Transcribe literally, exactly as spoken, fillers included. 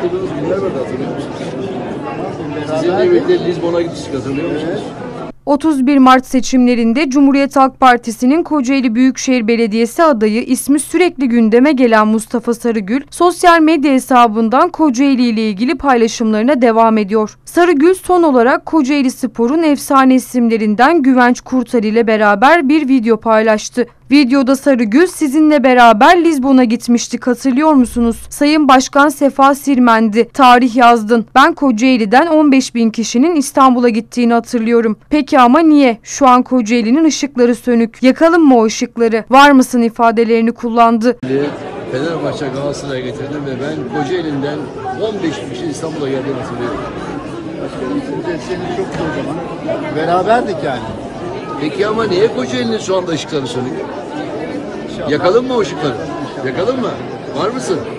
olduğunuz günler vardı, hatırlıyor musunuz? Sizinle birlikte Lizbon'a gitmiştik, hatırlıyor musunuz? otuz bir Mart seçimlerinde Cumhuriyet Halk Partisi'nin Kocaeli Büyükşehir Belediyesi adayı, ismi sürekli gündeme gelen Mustafa Sarıgül, sosyal medya hesabından Kocaeli ile ilgili paylaşımlarına devam ediyor. Sarıgül son olarak Kocaelispor'un efsane isimlerinden Güvenç Kurtar ile beraber bir video paylaştı. Videoda Sarıgül, sizinle beraber Lizbon'a gitmiştik, hatırlıyor musunuz? Sayın Başkan Sefa Sirmendi, tarih yazdın. Ben Kocaeli'den on beş bin kişinin İstanbul'a gittiğini hatırlıyorum. Peki ama niye? Şu an Kocaeli'nin ışıkları sönük. Yakalım mı o ışıkları? Var mısın ifadelerini kullandı. Fenerbahçe Galatasaray'a getirdim ve ben Kocaeli'nden on beş bin kişi İstanbul'a geldiğini hatırlıyorum. Başkanım sizce seni çok o zaman. Beraberdik yani. Peki ama niye Kocaeli'nin şu anda ışıkları sönük? Yakalım mı o ışıkları? Yakalım mı? Var mısın?